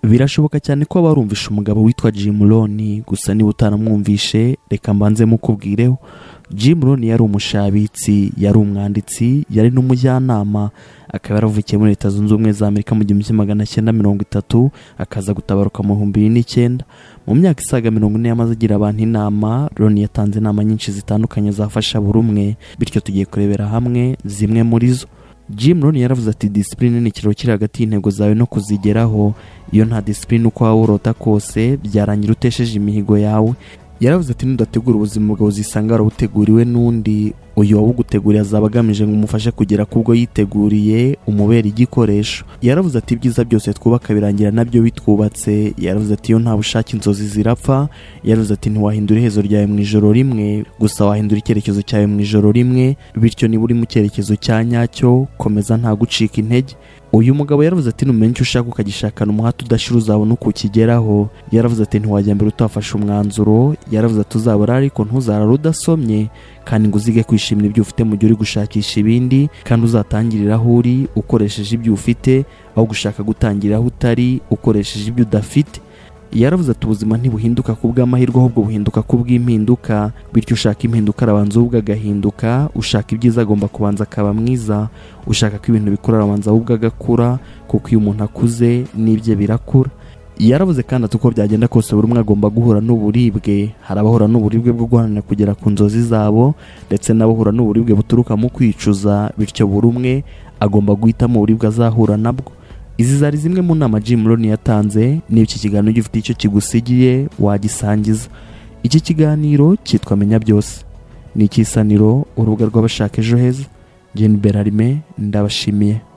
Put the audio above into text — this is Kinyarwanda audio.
Birashoboka cyane ko barumvisha umugabo witwa Jim Rohn, gusa niba utaramwumvishe reka mbanze mukubwireho. Jim Rohn yari umushabitsi, yari umwanditsi, yari n'umujyanama, akaba yaravukiye muri Leta Zunze Ubumwe za Amerika mu 1930, akaza gutabaruka mu 2009. Mu myaka isaga 40 yamaze agira abantu inama. Rohn yatanze inama nyinshi zitandukanye zafasha buri umwe, bityo tugiye kurebera hamwe zimwe muri zo. Jim Rohn yaravuze ati discipline ni ikiraro kiri hagati y'intego zawe no kuzigeraho. Iyo nta discipline uko waba urota kose byarangira utesheje imihigo yawe. Yaravuze ati nudategura ubuzima bwawe uzisanga warabuteguriwe n'undi, uyu wabuguteguriye azaba agamije ngo umufashe kugera kubwo yiteguriye, umubera igikoresho. Yaravuze ati ibyiza byose twubaka birangira nabyo bitwubatse. Yaravuze ati iyo nta bushake inzozi zirapfa. Yaravuze ati ntiwahindura iherezo ryawe mu ijoro rimwe, gusa wahindura icyerekezo cyawe mu ijoro rimwe, bityo niba uri mu cyerekezo cya nyacyo komeza nta gucika intege. Uyu mugabo yaravuze ati numenya icyo ushaka ukagishakana umuhate udashira uzabona uko ukigeraho. Yaravuze ati ntiwajya mbere utafashe umwanzuro. Yaravuze ati uzabura ariko ntuzarara udasomye, kandi ngo uzige kwishimira ibyo ufite mu gihe uri gushakisha ibindi, kandi uzatangirira aho uri ukoresheje ibyo ufite aho gushaka gutangirira aho utari ukoresheje ibyo udafite. Yaravuze ati ubuzima ntibuhinduka ku bw'amahirwe ahubwo buhinduka ku bw'impinduka, bityo ushaka impinduka arabanza ubwo agahinduka, ushaka ibyiza agomba kubanza akaba mwiza, ushaka ko ibintu bikura arabanza ubwo agakura, kuko iyo umuntu akuze n'ibye birakura. Yaravuze kandi ati uko byagenda kose buri umwe agomba guhura n'uburibwe. Hari abahura n'uburibwe bwo guharanira kugera ku nzozi zabo, ndetse n'abahura n'uburibwe buturuka mu kwicuza, bityo buri umwe agomba guhitamo uburibwe azahura nabwo. Izi zari zimwe mu nama Jim Rohn yatanze. Niba iki kiganiro gifite icyo kigusigiye wagisangiza. Iki kiganiro cyitwa Menya Byose, ni icy'Isaniro, urubuga rw'abashaka ejo heza. Jeni Berarime ndabashimiye.